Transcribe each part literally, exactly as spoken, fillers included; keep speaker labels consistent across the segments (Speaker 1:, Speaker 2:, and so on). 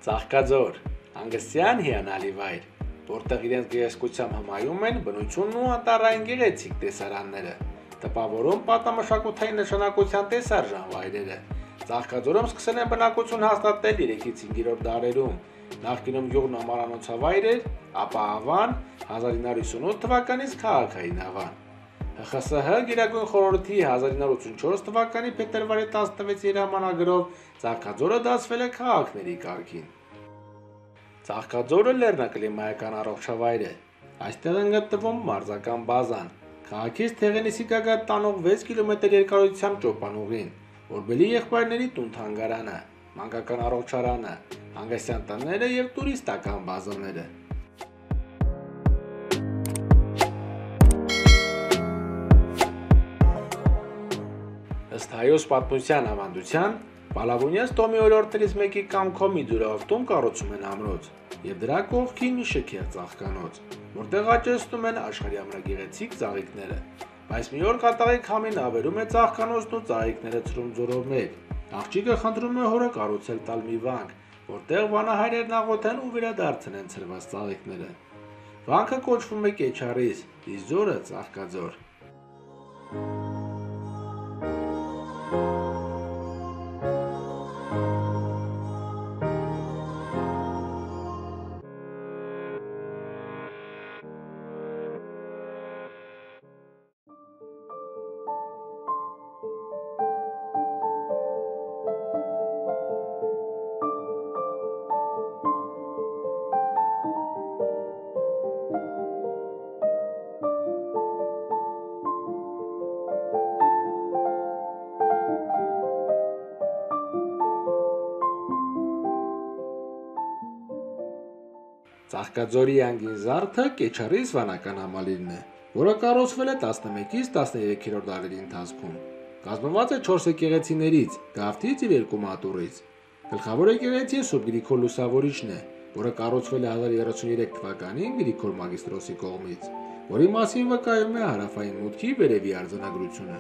Speaker 1: Ծաղկաձոր, հանգստյան հիանալի վայր, որտեղ իրենց գեղեցկությամբ հմայում են բնությունն ու անտառային գեղեցիկ տեսարանները, տպավորում պատմամշակութային նշանակության տեսարժան վայրերը։ Ծաղկաձորում սկսել են բնակություն հաստատել երեքից հինգերորդ դարերում, նախկինում գյուղն ամառանոցավայր էր, ապա Ավան հազար ինը հարյուր հիսունութ թվականից քաղաքային Ավան։ Հ Խ Ս Հ Գերագույն խորհրդի հազար ինը հարյուր ութսունչորս թվականի փետրվարի տասնվեցի հրամանագրով Ծաղկաձորը դասվել է քաղաքների կարգին։ Ծաղկաձորը լեռնակլիմայական առողջավայր է։ Այստեղ են գտնվում մարզական բազան, քաղաքից Թեղենիսի գագաթ տանող վեց կիլոմետր երկարությամբ ճոպանուղին, Օրբելի եղբայրների տուն-թանգարանը, մանկական առողջարանը, հանգստյան տները և տուրիստական բազաները։ Ըստ հայոց պատմության ավանդության, Պալավոնյաց տոմի օրիորդներից մեկի կամքով մի դյուրավտում կառուցում են ամրոց և դրա կողքին մի շքեղ ծաղկանոց, որտեղ աճեցնում են աշխարհի ամենագեղեցիկ ծաղիկները, բայց մի օր կատաղի քամին ավերում է ծաղկանոցն ու ծաղիկները ցրում ձորով մեկ։ Աղջիկը խնդրում է հորը կառուցել տալ մի վանք, որտեղ վանահայրերն աղոթեն ու վերադարձնեն ցրված ծաղիկները։ Վանքը կոչվում է Կեչարիս, իսկ ձորը Ծաղկաձոր։ Ծաղկաձորի անգին զարդը Կեչարիս վանական համալիրն է, որը կառուցվել է տասնմեկից տասներեքերորդ դարերի ընթացքում։ Կազմված է չորս եկեղեցիներից, գավթից և երկու մատուռից։ Գլխավոր եկեղեցին Սուրբ Գրիգոր Լուսավորիչն է, որը կառուցվել է հազար երեսուններեք թվականին Գրիգոր Մագիստրոսի կողմից, որի մասին վկայում է հարավային մուտքի վերևի արձանագրությունը։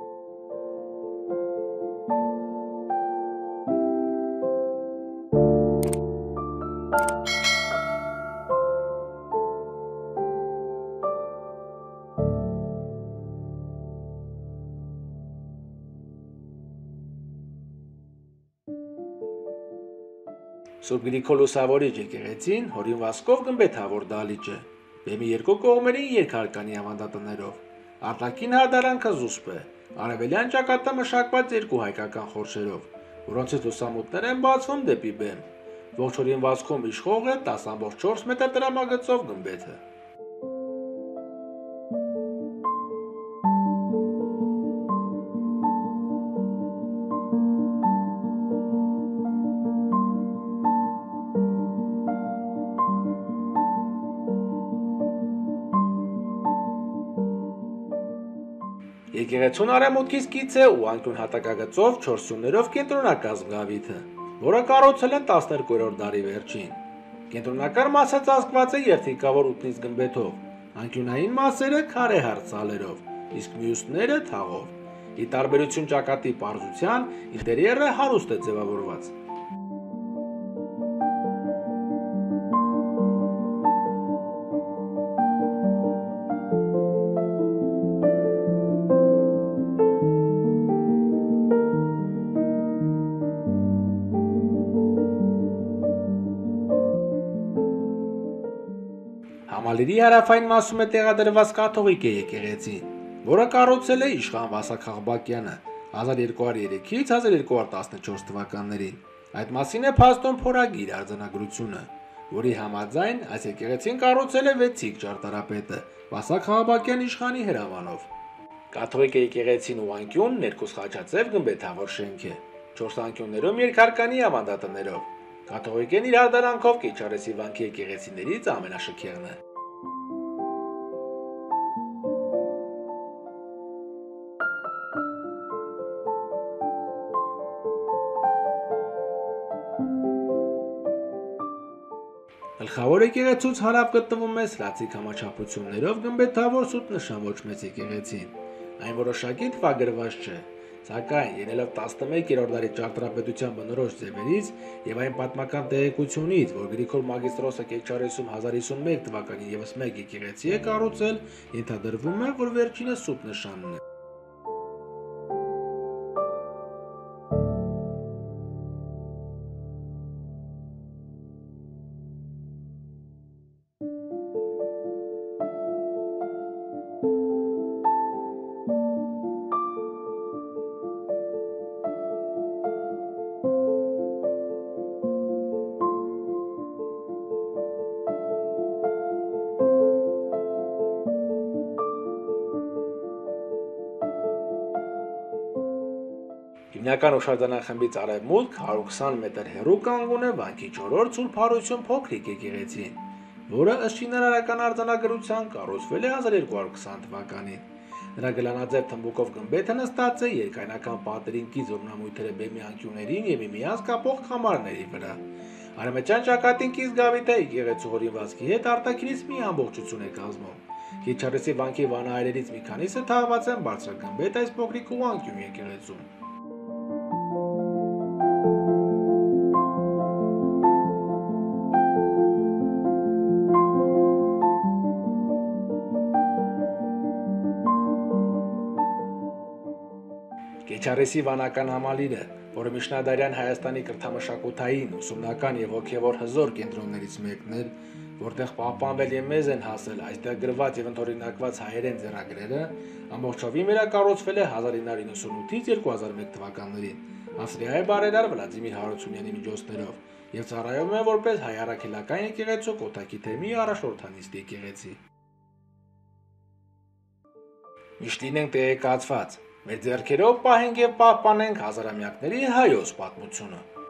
Speaker 1: Սուրբ Գրիգոր Լուսավորիչ եկեղեցին հորինվածքով գմբեթավոր դահլիճ է, բեմի երկու կողմերին երկհարկանի ավանդատներով, արտաքին հարդարանքը զուսպ է, արևելյան ճակատը մշակված երկու հայկական խորշերով, որոնցից լուսամուտներ են բացվում դեպի բեմ։ Ողջ հորինվածքում իշխող է տասը կόμma չորս մետր տրամագծով գմբեթը։ Եկեղեցուն արևմուտքից կից է ու անկյուն հատակագծով չորս սյուներով կենտրոնակազմ գավիթը, որը կառուցել են տասներկուերորդ դարի վերջին։ Կենտրոնական մասը ծածկված է երթիկավոր ութնից գմբեթով, անկյունային մասերը քարեհարց սալերով, իսկ մյուսները թաղով։ Ի տարբերություն ճակատի պարզության, ինտերիերը հարուստ է ձևավորված։ Համալիրի հարավային մասում է տեղադրված կաթողիկ եկեղեցին, որը կառուցել է իշխան Վասակ Աղբակյանը հազար երկու հարյուր երեքից հազար երկու հարյուր տասնչորս թվականներին։ Այդ մասին է փաստում փորագիր արձանագրությունը, որի համաձայն այս եկեղեցին կառուցել է վեցիկ ճարտարապետը Վասակ Աղբակյան իշխանի հրամանով։ Կաթողիկ եկեղեցին ու անկյուն ներքուս խաչաձև գմբեթավոր շենք է, չորս անկյուններում երկհարկանի ավանդատներով։ Կաթողիկեն իր հարդարանքով Կեչարեսի վանքի եկեղեցիներից ամենաշքեղն է։ Գլխավոր եկեղեցուց հարավ գտնվում է սլացիկ համաչափություններով գմբեթավոր սուտ նշան ոչ մեծ եկեղեցին։ Այն որոշակի թվագրված չէ, Սակայն ելնելով տասնմեկերորդ դարի ճարտարապետության բնորոշ ձևերից եւ այն պատմական տեղեկությունից, որ Գրիգոր Մագիստրոսը Քեչարեսում հազար հիսունմեկ թվականին եւս մեկ եկեղեցի է կառուցել, ենթադրվում է, որ վերջինը սուտ նշանն է։ Հիմնական ուշարձանախմբից արևմուտք հարյուր քսան մետր հեռու կանգուն է վանքի չորրորդ Սուրբ Հարություն փոքրիկ եկեղեցին, որը ըստ շինարարական արձանագրության կառուցվել է հազար երկու հարյուր քսան թվականին։ Նրա գլանաձև թմբուկով գմբեթը նստած է երկայնական պատերին կից օրնամույթերը բեմի անկյուններին եւ միմյանց կապող քամարների վրա։ Արևմտյան ճակատին կից գավիթ է եկեղեցու հորինվածքի հետ արտաքինից մի ամբողջություն է կազմում։ Քեչարեսի վանքի վանահայրերից մի քանիսը թաղված են բարձրագմբեթ այս փոքրիկ ուղանկյուն եկեղեցում։ Քեչարեսի վանական համալիրը, որը միջնադարյան Հայաստանի կրթամշակութային, ուսումնական եւ հոգեվոր հզոր կենտրոններից մեկն էր, որտեղ պահպանվել եւ մեզ են հասել այստեղ գրված եւ ընդօրինակված հայերեն ձեռագրերը, ամբողջովին վերակառուցվել է հազար ինը հարյուր նվաթից երկու հազար մեկ թվականներին Ավստրիայի բարերար Վլադիմիր Հարությունյանի միջոցներով եւ ծառայում է որպես հայ առաքելական եկեղեցու Կոտայքի թեմի առաջնորդանիստ եկեղեցի։ Միշտ լինենք տեղեկացված, մեր ձեռքերով պահենք եւ պահպանենք հազարամյակների հայոց պատմությունը։